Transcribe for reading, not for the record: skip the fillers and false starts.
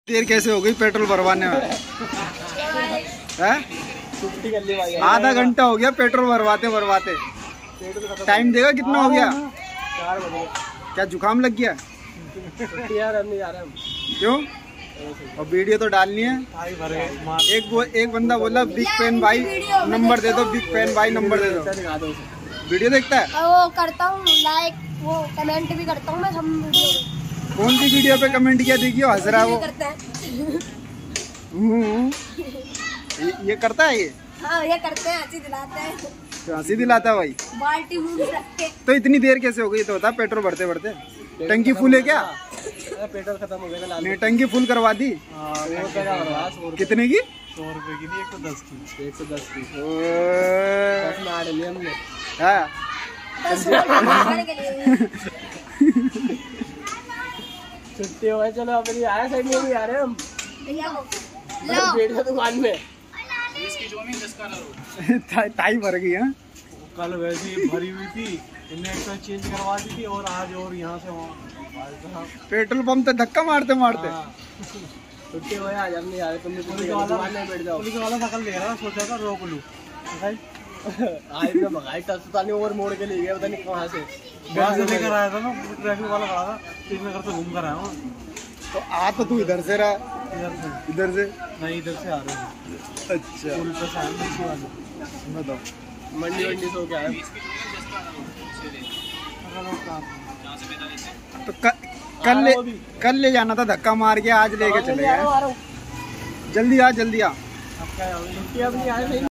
देर कैसे हो गई पेट्रोल भरवाने में? आधा घंटा हो गया पेट्रोल भरवाते भरवाते। टाइम देगा कितना हो गया? 4 बजे। क्या जुकाम लग गया? यार हम नहीं जा रहे हम। क्यों? और वीडियो तो डालनी है। एक बंदा बोला बिग फैन भाई नंबर दे दो, बिग फैन भाई नंबर दे दो। वीडियो देखता है? वो करता हूँ लाइक, वो कमेंट भी करता हूँ मैं सब वीडियो में। कौन सी वीडियो पे कमेंट किया देखिए? हंस रहा है वो। ये करता है ये? हाँ ये करते हैं, हंसी दिलाते हैं। तो हंसी दिलाता है भाई। बाल्टी मुंह में रख के। तो इतनी देर कैसे हो गई? तो बता, पेट्रोल भरते भरते टंकी फुल है क्या? पेट्रोल खत्म हो गया। नहीं टंकी फुल करवा दी। कितने की? 100 रुपए की नहीं, 110 की। 110 की। हाँ छुट्टी हो गई, चलो अपनी आया साइड में भी आ रहे हैं हम। बैठ दुकान में टाई भर गई है। कल वैसे ही भरी हुई थी, इन्हें एक तो चेंज करवा दी थी और आज और यहाँ से वहाँ पेट्रोल पंप तो धक्का मारते मारते। छुट्टी हो आज हम नहीं आ रहे। तुम दुकान में बैठ जाओ। पुलिस वाला शकल देख रहा, सोचा था रोक लूं। आज मैं भगाई टस्तानी और मोड़ के ले गया, पता नहीं कहाँ से लेकर आया था ना। ट्रैफिक वाला खड़ा था, तीन घर से घूम कर आया हूँ। तो आ तो तू इधर से रहा? इधर से नहीं, इधर से आ रहे हैं। अच्छा पुल पे वाले बताओ। मंडी वंडी से क्या है? तो कल ले जाना था धक्का मार के, आज लेके चले गए। जल्दी आ जल्दी आ।